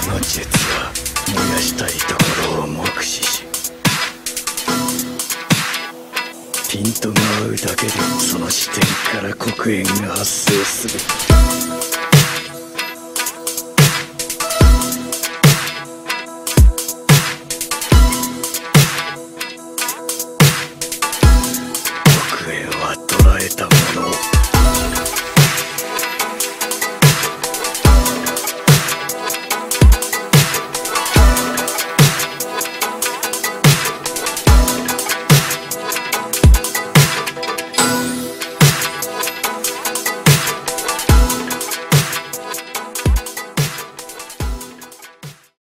の術は燃やしたいところを目視し、ピントが合うだけでその視点から黒煙が発生する。